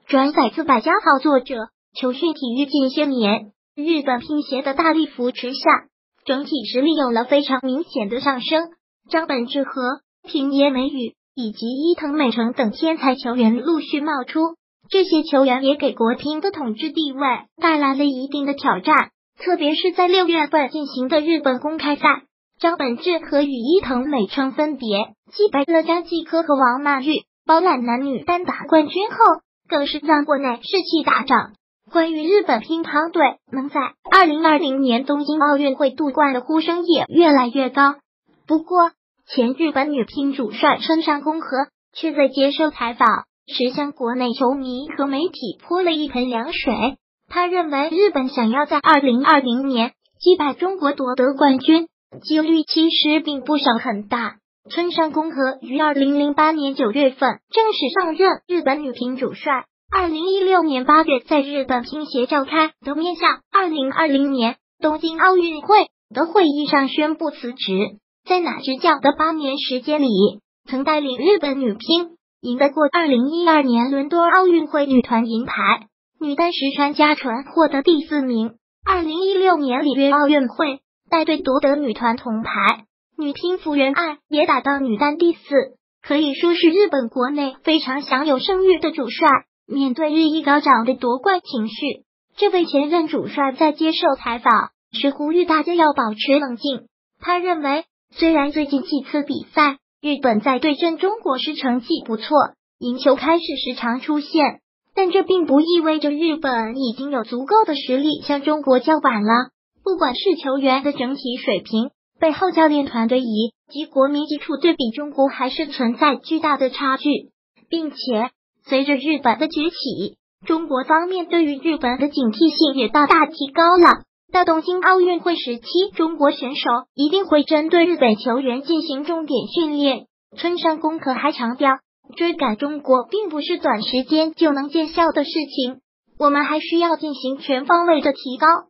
转载自百家号作者。球训体育近些年，日本乒协的大力扶持下，整体实力有了非常明显的上升。张本智和、平野美宇以及伊藤美诚等天才球员陆续冒出，这些球员也给国乒的统治地位带来了一定的挑战。特别是在6月份进行的日本公开赛，张本智和与伊藤美诚分别击败了张继科和王曼玉，包揽男女单打冠军后，更是让国内士气大涨。关于日本乒乓队能在2020年东京奥运会夺冠的呼声也越来越高。不过，前日本女乒主帅村上恭和却在接受采访时向国内球迷和媒体泼了一盆凉水。他认为日本想要在2020年击败中国夺得冠军，几率其实并不小很大。村上恭和于2008年9月份正式上任日本女乒主帅，2016年8月在日本乒协召开的面向2020年东京奥运会的会议上宣布辞职。在那执教的8年时间里，曾带领日本女乒赢得过2012年伦敦奥运会女团银牌，女单石川佳纯获得第4名。2016年里约奥运会带队夺得女团铜牌，女乒福原爱也打到女单第4，可以说是日本国内非常享有声誉的主帅。面对日益高涨的夺冠情绪，这位前任主帅在接受采访时呼吁大家要保持冷静。他认为，虽然最近几次比赛日本在对阵中国时成绩不错，赢球开始时常出现，但这并不意味着日本已经有足够的实力向中国叫板了。不管是球员的整体水平、背后教练团队以及国民基础对比中国还是存在巨大的差距，并且随着日本的崛起，中国方面对于日本的警惕性也大大提高了。到东京奥运会时期，中国选手一定会针对日本球员进行重点训练。村上恭和还强调，追赶中国并不是短时间就能见效的事情，我们还需要进行全方位的提高。